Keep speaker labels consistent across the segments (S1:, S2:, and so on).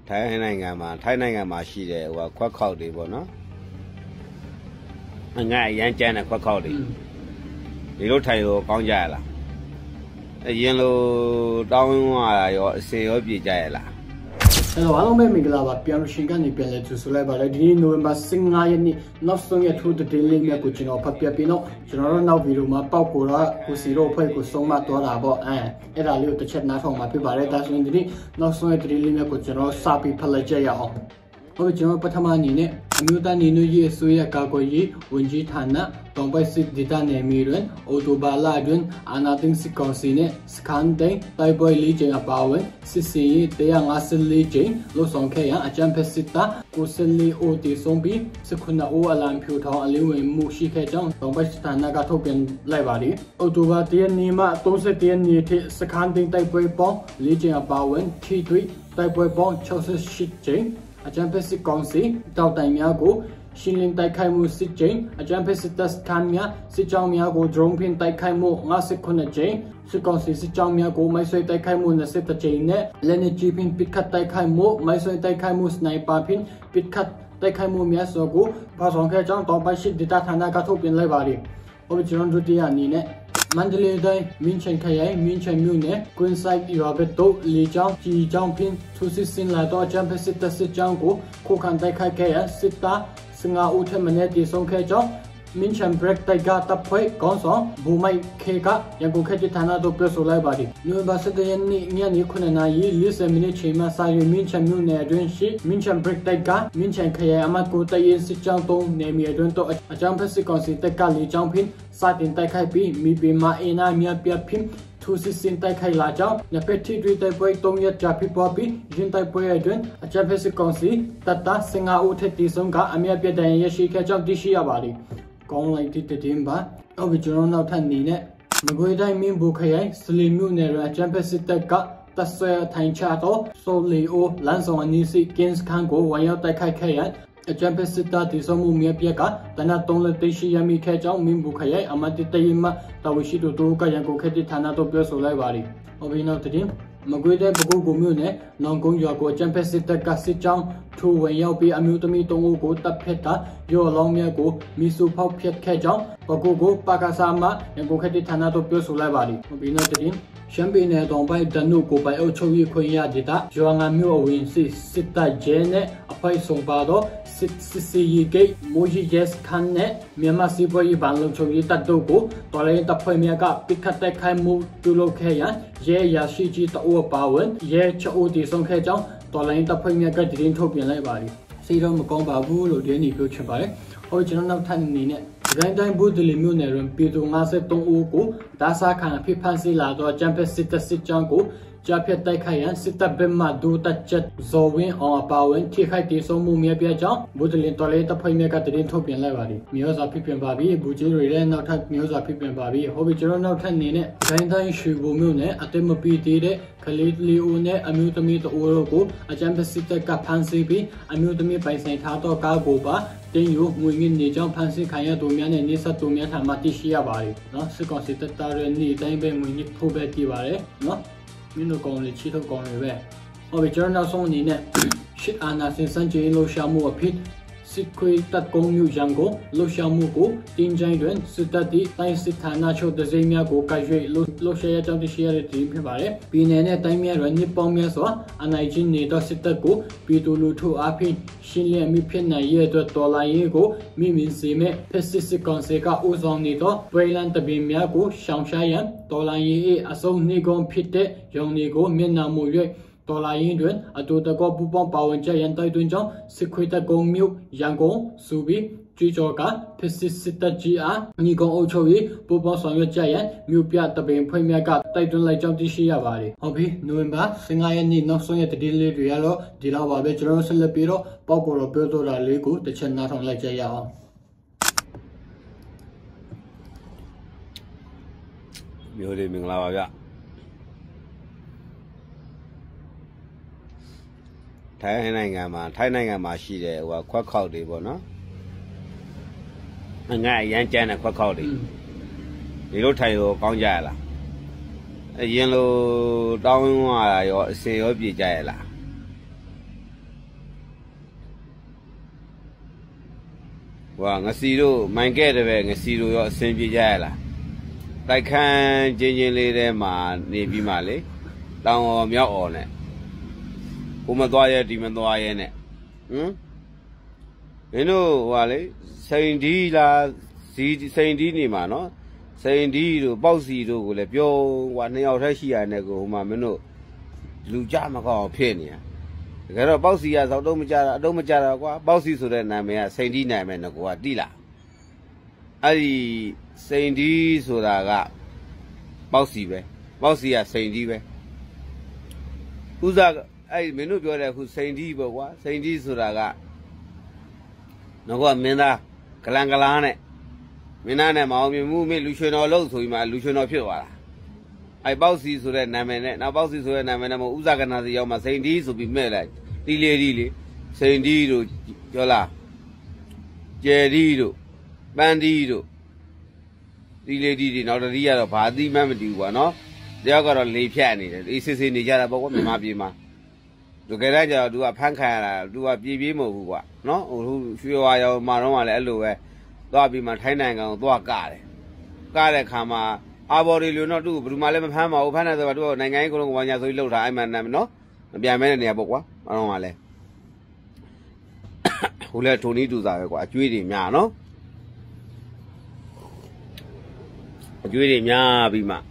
S1: ထိုင်းနိုင်ငံမှာရှိတဲ့ခွက်ခေါက်တွေပေါ့နော်အငတ်အရမ်းကျန်းတဲ့ခွက်ခေါက်တွေဒီလိုထိုင်လို့ကောင်းကြရလားအရင်လိုတောင်းရတာရောအစေရောပြေကြရလား
S2: အဲ့တော့အားလုံးပဲမင်္ဂလာပါပြန်လို့ရှင်ကနေပြန်လဲကြိုဆိုလိုက်ပါလေဒီနေ့နိုဝင်ဘာ15ရက်နေ့နောက်ဆုံးရက်ထိုးတဲ့လေးမြတ်ကိုကျွန်တော်ဖတ်ပြပြီးတော့ကျွန်တော်တို့နောက်ဗီဒီယိုမှာပောက်ပေါ်တော့ကိုစီတို့အဖွဲ့ကိုဆုံးမသွားတာပေါ့အဲ့ဒါလေးကိုတစ်ချက်နားထောင်မှာဖြစ်ပါတယ်ဒါဆိုရင်ဒီနေ့နောက်ဆုံးရက်လေးမြတ်ကိုကျွန်တော်စပြီးဖတ်လိုက်ကြရအောင်ဟုတ်ကျွန်တော်ပထမအနေနဲ့အမျိုးသားနေနွေရေးအစိုးရကာကွယ်ရေးဝန်ကြီးဌာနတောင်ပိုင်းစစ်ဒေသနယ်မြေတွင်အော်တိုဘာလအတွင်းအာဏာသိမ်းစစ်ကောင်စီနဲ့စကန်တိုင်းတိုက်ပွဲ၄ကြိမ်အပါအဝင်စစ်စင်ရေး154ကြိမ်လှုပ်ဆောင်ခဲ့ရန်အကြမ်းဖက်စစ်သား94ဦးတည်ဆုံးပြီး19ဦးအလံဖြူထောင်အလင်းဝင်မှုရှိခဲ့ကြောင်းတောင်ပိုင်းစစ်ဌာနကထုတ်ပြန်လိုက်ပါသည်အော်တိုဘာ1ရက်နေ့မှ31ရက်နေ့ထိစကန်တိုင်းတိုက်ပွဲပေါင်း၄ကြိမ်အပါအဝင်ထိတွေ့တိုက်ပွဲပေါင်း68ကြိမ်အကြမ်းဖက်စစ်ကောင်စီတောက်တိုင်များကိုရှင်းလင်းတိုက်ခိုက်မှုစစ်ကြိမ်အကြမ်းဖက်စစ်တပ်စခန်းများစစ်ကြောင်းများကို drone ဖြင့်တိုက်ခိုက်မှု59ကြိမ်စစ်ကောင်စီစစ်ကြောင်းများကိုမိုင်းဆွဲတိုက်ခိုက်မှု20ကြိမ်နဲ့လက်နက်ကြီးဖြင့်ပစ်ခတ်တိုက်ခိုက်မှုမိုင်းဆွဲတိုက်ခိုက်မှုစနိုက်ပါဖြင့်ပစ်ခတ်တိုက်ခိုက်မှုများစွာကိုဖော်ဆောင်ခဲ့ကြောင်းတောင်ပိုင်းစစ်ဒေသဌာနကထုတ်ပြန်လိုက်ပါသည်။ဟုတ်ကျွန်တော်တို့တရားအနေနဲ့မန္တလေးတိုင်းမင်းချန်ခရိုင်မင်းချန်မြို့နယ်ကွင်းဆိုင်ရွာဘက်သို့လေကြောင်းကြီးကြောင်းဖြင့်ထူစစ်ဆင်လာတော့အကြမ်းဖက်စစ်တပ်စစ်ကြောင်းကိုခုခံတိုက်ခိုက်ခဲ့ရစစ်သား15ဦးထက်မနည်းတည်ဆုံခဲ့ကြောင်းမင်းချန်ဘရက်တိုက်ကတပ်ဖွဲ့ကောင်းဆောင်ဘူမိုက်ခေကရန်ကုန်ခေတ်ဌာနတို့ပြောဆိုလိုက်ပါသည်နိုဝင်ဘာ17ရက်နေ့ညနေ9:40မိနစ်ချိန်မှစာရွေမင်းချန်မြို့နယ်အတွင်းရှိမင်းချန်ဘရက်တိုက်ကမင်းချန်ခရိုင်အမတ်ကိုတရင်စစ်ကြောင်း3နယ်မြေအတွင်းတော့အကြမ်းဖက်စစ်ကောင်စီတပ်ကလေကြောင်းဖြင့်စတင်တိုက်ခိုက်ပြီးမိဘမအင်နာမြပြဖြင့်ထူစစ်စင်တိုက်ခိုက်လာကြောင်းညပက်တီတွေတိုက်ပွဲ3ရက်ကြာဖြစ်ပေါ်ပြီးရင်တိုက်ပွဲအတွင်းအကြမ်းဖက်စစ်ကောင်စီတပ်သား15ဦးထက်တည်ဆုံးကအမြပြဒဏ်ရာရရှိခဲ့ကြောင်းသိရှိရပါသည်ကောင်းလိုက်တဲ့တင်ပါတော့ကျွန်တော်နောက်ထပ်နေနဲ့မကွေးတိုင်းမင်းဘူခရိုင်စလီမြို့နယ်အကြမ်းဖက်စစ်တပ်ကတပ်ဆွဲထိုင်ချတော့ဆိုလီအိုလန်ဆောင်အနီးစီကင်းစခန်းကိုဝင်ရောက်တိုက်ခိုက်ခဲ့ရန်အကြမ်းဖက်စစ်တပ်တည်ဆုံမှုမြေပြက်ကတနတ်3လက်သိရှိရမိခဲ့ကြောင်းမင်းဘူခရိုင်အမတ်တရီမတာဝရှိတို့ကရန်ကုန်ခေတ်ဌာနတို့ပြောဆိုလိုက်ပါသည်။ဟုတ်ပြီနောက်တင်မကွေးတဲ့ပကုတ်ကိုမြို့နယ်နောင်ကုန်းရွာကိုအကြမ်းဖက်စစ်တပ်ကစစ်ကြောင်းထိုးဝင်ရောက်ပြီးအမျိုးသမီး3ဦးကိုတပ်ဖြတ်တာရော်လောင်းမြတ်ကိုမီဆူဖောက်ဖျက်ခဲ့ကြောင်းပကုတ်ကိုပါကစားမှရန်ကုန်ခေတ်ဌာနတို့ပြောဆိုလိုက်ပါသည်။ဟုတ်ပြီနောက်တင်ရှမ်းပြည်နယ်တောင်ပိုင်းဒနုကိုပိုင်အုပ်ချုပ်ရေးခွင့်ရဒေသရွာငံမြို့အဝင်စစ်တပ်ကျဲနဲ့အဖိုက်ဆုံးပါတော့စစ်စီရီဂိတ်မိုးကြီးရဲစခန်းနဲ့မြန်မာစီးပွားရေးဘဏ်လုံခြုံရေးတပ်တို့ကိုတော်လိုင်းတပ်ဖွဲ့များကပစ်ခတ်တိုက်ခိုက်မှုပြုလုပ်ခဲ့ရန်ရဲရရှိကြီးတအုပ်ပါဝင်ရဲချအုပ်တည်ဆုံခဲ့ကြောင်းတော်လိုင်းတပ်ဖွဲ့များကတည်င်းထုတ်ပြန်လိုက်ပါသည်စိတ်တော့မကောင်းပါဘူးလို့ဒီနေ့ပြောချင်ပါတယ်ဟိုကျွန်တော်နောက်ထပ်အနေနဲ့ဒိုင်းတိုင်းဘူးဒလီမြို့နယ်တွင်ပြည်သူ53ဦးကိုဒါစာခံအဖြစ်ဖမ်းဆီးလာတော့ကျန်းဖက်စစ်တပ်စစ်ကြောင်းကိုကြားဖြတ်တိုက်ခိုက်ရန်စစ်တပ်ဘက်မှဒူတက်ချက်ဇော်ဝင်းအောင်အပါဝင်ထိခိုက်ဒေဆုံးမှုများပြကြောင်းဘူးဒလီတော်လေးတပ်ဖွဲ့များကတည်င်းထုတ်ပြန်လိုက်ပါသည်မျိုးစာဖြစ်ပြန်ပါပြီဘူကြီးတွေလည်းနောက်ထပ်မျိုးစာဖြစ်ပြန်ပါပြီဟုတ်ပြီကျွန်တော်နောက်ထပ်အနေနဲ့ဒိုင်းတိုင်းရွှေဘုံမြို့နယ်အတက်မပီသေးတဲ့ကလေးလီဦးနဲ့အမျိုးသမီးတို့ကိုအကြမ်းဖက်စစ်တပ်ကဖမ်းဆီးပြီးအမျိုးသမီးပိုင်ဆိုင်ထားသောကားကိုပါတင်းယူငွေငင်းနေကြောင်းဖန်ဆီးခံရသူများနဲ့နေဆက်သူများထံမှသိရှိရပါတယ်နော်စစ်ကောင်စီတပ်သားတွေနေ့တိုင်းပဲငွေညစ်ထိုးပဲတည်ပါတယ်နော်မင်းတို့ကောင်လေးချီထုတ်ကောင်တွေပဲဟောပြီကျွန်တော်နောက်ဆုံးအနေနဲ့ရှစ်အာနာစင်စန်ကျေလို့ရှာမှုအဖြစ်စစ်ခွေတပ်ကုန်းမျိုးရန်ကိုလှရှာမှုကိုတင်းကြိုင်တွင်စစ်တပ်တီတိုင်းစစ်ဌာနချုပ်တစိမ့်များကိုကိုက်ရွေလှရှာရကြောင်းသိရှိရတဲ့တင်ဖြစ်ပါတယ်ပြည်내နဲ့တိုင်းများတွင်နှစ်ပေါင်းများစွာအနိုင်ကျင့်နေသောစစ်တပ်ကိုပြည်သူလူထုအားဖြင့်ရှင်းလင်းမိဖြစ်နိုင်ရတဲ့တော်လှန်ရေးကိုမိမင်စီမဲ့ဖက်စစ်ကောင်စီကဦးဆောင်နေသောဝေလန်တပင်များကိုရှောင်ရှားရန်တော်လှန်ရေးအစုံနှိကုံဖြစ်တဲ့ရုံတွေကိုမျက်နှာမူ၍တော်လာရင်တွင်အတူတကောပူပေါင်းပါဝင်ကြရန်တိုက်တွန်းကြောင်းစစ်ခွေတပ်ကုန်းမြို့ရန်ကုန်စူပြီးကြွေးကြော်ကဖက်စစ်တပ်ကြီးအားညီကောင်အုပ်ချုပ်ရေးပူပေါင်းဆောင်ရွက်ကြရန်မြို့ပြတပင်ဖွဲ့များကတိုက်တွန်းလိုက်ကြောင်းသိရှိရပါတယ်ဟုတ်ပြီနိုဝင်ဘာ15ရက်နေ့နောက်ဆုံးရက်တည်လေးတွေရတော့ဒီလောက်ပါပဲကျွန်တော်ဆက်လက်ပြီးတော့ပေါက်ပေါ်တော့ပြောတော့တာလေးကိုတစ်ချက်နားထောင်လိုက်ကြရအောင်
S1: မျိုးလေးမင်္ဂလာပါဗျထိုင်းနိုင်ငံမှာရှိတဲ့ခွက်ခေါက်တွေပေါ့နော်အငတ်အရမ်းကျန်းတဲ့ခွက်ခေါက်တွေဒီလိုထိုင်လို့ကောင်းကြရလားအရင်လိုတောင်းရတာရောအစေရောပြေကြရလား哇，我西路蛮改的呗，我西路要身边家了。来看今年来的嘛，那边嘛嘞，当我苗熬呢，我们多少地方多少呢？然后话嘞，生地啦，生地呢嘛喏，生地都包西都过来，表话你要睇西安那个嘛，没喏，路家嘛搞骗你啊。cái đó bác sĩ à sao đâu mà cha quá bác sĩ số đấy này mày sinh đi này mày nó quá đi là ai sinh đi số đó cả bác sĩ à sinh đi về bây giờ ai mình nói bây giờ khu sinh đi bao quá sinh đi số đó cả nó có mình ta cái lăng này mình này mà mình mua mình lưu truyền nó lâu rồi mà lưu truyền nó phiền quá ai bác sĩ số đấy này mày nào bác sĩ số đấy này mày nào mà uống cái nào thì giờ mà sinh đi số bị mệt lại đi lê sinh đi rồi cho là chơi đi rồi ban đi rồi đi lê đi thì nó đi ra rồi phá đi mà mình đi qua nó giờ có rồi lấy phèn này đi xí này ra là bao nhiêu mà bị mà rồi cái đó giờ đua phăng khai là đua bị một quả nó suy hoa giờ mà nó mà lại lùi đua bị mà thấy này còn đua cả đấy khá mà abo đi luôn nó đua bự mà lên phăng mà phăng này rồi đua này ngay con nhà tôi lâu rồi mà nó bây giờ mấy này bốc quá mà nó mà lên hồi lại thôn đi đủ rồi quả chui đi nhà nó chui đi nhà bị mà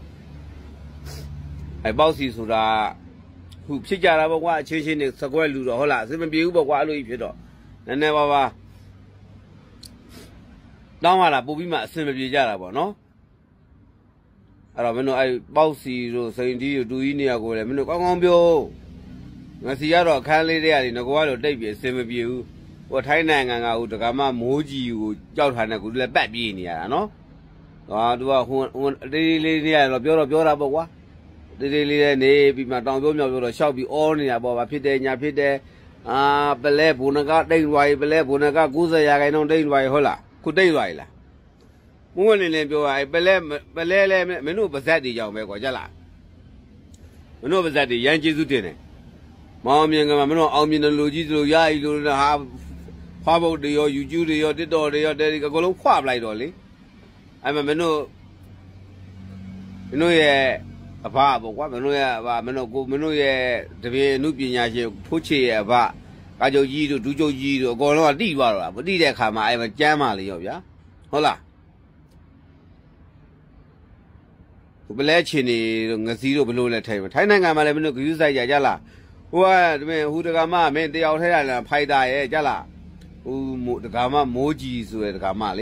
S1: ai bao xì số ra hụp xích ra bốc quá trên này sao quay lù rồi là sẽ mình biểu bốc quá lùi phía đó nên này bà đó mà là bố bị mà xem bị ra là bỏ nó rồi mình nói ai bao xì rồi sinh đi rồi đuôi này rồi mình nói có ngon biểu ngày xưa đó khai lấy ra thì nó có vào đây bị xem biểu và thấy này ngào được cái mà mua gì của giao thằng này cũng là bát bì này nó đó đi này là biểu ra bao quá đi này bị mà đong biểu nhau rồi sau bị on này bảo phía đây nhà phía đây bê lê bún nó đây loài bê lê bún nó cú giờ cái nó đây loài thôi là cú đây loài là muốn lên biểu ai bê lê mình nuôi bớt đi giàu mấy quả chả là mình nuôi bớt đi yang chỉ số tiền này mà mình nuôi ông mình nuôi gì nuôi ai nuôi là hoa bầu đi rồi YouTube đi rồi TikTok đi rồi đây cái con khoa lại rồi đấy ai mà mình nuôi bà bảo quá mình nuôi và mình nuôi đặc biệt nuôi bị nhà chị phú chị và cái chỗ gì rồi chú chỗ gì rồi con nó đi vào rồi đi để khám mà ai mà chém mà liền vậyဟုတ်လားဘယ်လဲချင်းနေငစီတို့ဘလို့လဲထိုင်ထိုင်နိုင်ငံမှာလည်းမင်းတို့ဂရုစိုက်ကြလားဟိုကမင်းဟူတကမမင်းတယောက်ထဲလာဖိုက်တာရဲ့ကြလားဟိုတကမမိုးကြီးဆိုတဲ့တကမလေ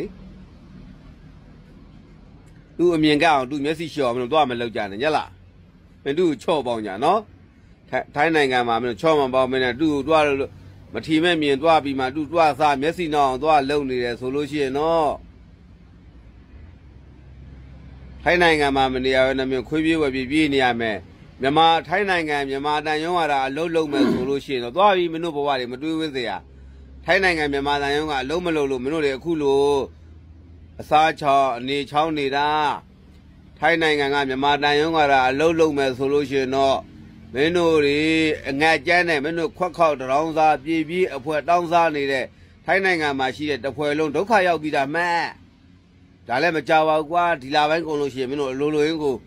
S1: သူအမြင်ကအောင်သူမျက်စိလျှော်မလို့တော့မလောက်ကြနဲ့ကြလားမင်းသူချော့ပေါင်းကြနော်ထိုင်နိုင်ငံမှာမင်းချော့မပေါင်းမင်းနဲ့သူ့တော့မထီမဲ့မြင်သွားပြီးမှသူ့တော့စားမျက်စိနောက်အောင်သွားလုံနေတယ်ဆိုလို့ရှိရင်နော်ထိုင်းနိုင်ငံမှာမနေရဘဲနဲ့ခွေးပြေးဝယ်ပြေးနေရမယ်မြန်မာထိုင်းနိုင်ငံမြန်မာတန်ရုံးကအလုံးလုံးမယ်ဆိုလို့ရှိရင်တော့သွားပြီးမင်းတို့ဘဝတွေမတွေးဝင်းစရာထိုင်းနိုင်ငံမြန်မာတန်ရုံးကအလုံးမလုံးလို့မင်းတို့တွေအခုလိုအစားချောင်းအနေချောင်းနေတာထိုင်းနိုင်ငံကမြန်မာတန်ရုံးကအလုံးလုံးမယ်ဆိုလို့ရှိရင်တော့မင်းတို့တွေအငတ်ကျန်းနဲ့မင်းတို့ခွက်ခေါက်တောင်းစားပြေးအဖွဲတောင်းစားနေတဲ့ထိုင်းနိုင်ငံမှာရှိတဲ့တဖွဲလုံးဒုက္ခရောက်ပြီးတာမှန်ဒါလည်းမကြောက်ပါဘူးကွာဒီလာပိုင်းကုန်လို့ရှိရင်မင်းတို့လိုရင်းကို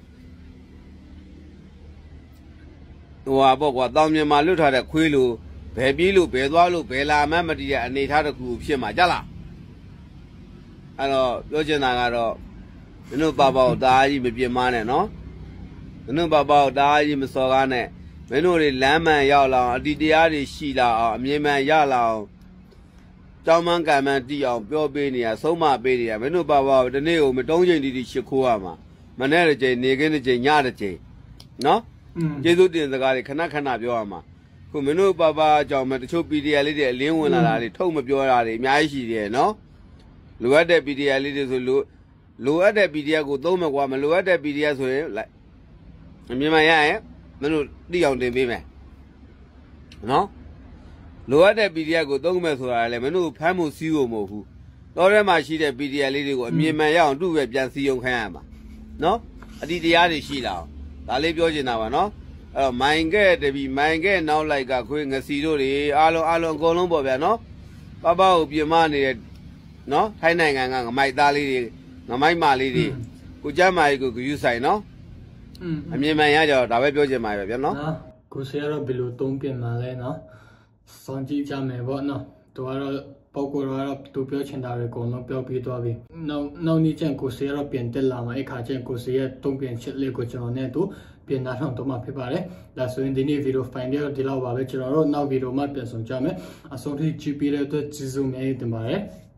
S1: ဟိုဟာပေါ့ကွာတောင်မြန်မာလွတ်ထားတဲ့ခွေးလိုဘယ်ပြေးလို့ဘယ်သွားလို့ဘယ်လာမှမတည်တဲ့အနေထားတစ်ခုဖြစ်မှာကြလားအဲ့တော့ပြောချင်တာကတော့မင်းတို့ပါပါတားကြီးမပြင်းမနဲ့နော်မင်းတို့ပါပါတားကြီးမစော်ကားနဲ့မင်းတို့တွေလမ်းမှန်ရောက်လာအောင်အတီတရားတွေရှိလာအောင်အမြင်မှန်ရလာအောင်ကျောင်းမန်းကံမန်းတီးအောင်ပြောပေးနေရဆုံးမပေးနေရမင်းတို့ပါပါဒီနေ့ကိုမတုံးချိန်တီရှ िख ိုးရမှာမနေ့တစ်ချိန်နေခင်းတစ်ချိန်ညတစ်ချိန်နော်ကျေးဇူးတင်စကားတွေခဏပြောရမှာခုမင်းတို့ပါပါအကြောင်းမတချို့ PDF လေးတွေအလင်းဝင်လာတာတွေထုတ်မပြောတာတွေအများကြီးရှိတယ်နော်လိုအပ်တဲ့ PDF လေးတွေဆိုလိုအပ်တဲ့ PDF ကိုသုံးမယ်ကွာမလိုအပ်တဲ့ PDF ဆိုရင်လိုက်အမြင်မှရရင်မင်းတို့တိအောင်တင်ပေးမယ်နော်လိုအပ်တဲ့ PDF ကိုသုံးမယ်ဆိုတာလည်းမင်းတို့ဖမ်းမှုစီးဖို့မဟုတ်ဘူးတော့ထဲမှာရှိတဲ့ PDF လေးတွေကိုအမြင်မှန်ရအောင်သူ့ပဲပြန်စီယုံခိုင်းရမှာနော်အတီတရားတွေရှိလာအောင်ဒါလေးပြောချင်တာပါနော်အဲ့တော့မိုင်ခဲ့တပြီမိုင်ခဲ့နောက်လိုက်ကခွေးငစီတို့တွေအားလုံးအကုန်လုံးပေါ့ဗျာနော်ပပကိုပြင်မနေတဲ့နော်ထိုင်းနိုင်ငံကငမိုက်သားလေးတွေငမိုက်မာလေးတွေကိုကြမ်းမာကြီးကိုယူဆိုင်နော်အမြင်မှန်ရကြတော့ဒါပဲပြောချင်ပါပဲဗျာနော်
S2: ကိုစီကတော့ဘယ်လိုတုံးပြင်မှာလဲနော်စောင့်ကြည့်ကြမယ်ပေါ့နော်သူကတော့ပေါက်ကိုတော့သူပြောချင်တာတွေအကုန်လုံးပြောပြီးသွားပြီနောက်နေ့ကျရင်ကိုစီကတော့ပြင်တက်လာမှာအခါကျရင်ကိုစီရဲ့တုံးပြင်ချက်လေးကိုကျွန်တော်နဲ့သူပြင်လာတော့မှဖြစ်ပါတယ်ဒါဆိုရင်ဒီနေ့ဗီဒီယိုဖိုင်လေးတော့ဒီလောက်ပါပဲကျွန်တော်တို့နောက်ဗီဒီယိုမှာပြန်ဆောင်ကြမယ်အဆုံးထိကြည့်ပြီးတဲ့အတွက်ကျေးဇူးများတင်ပါတယ်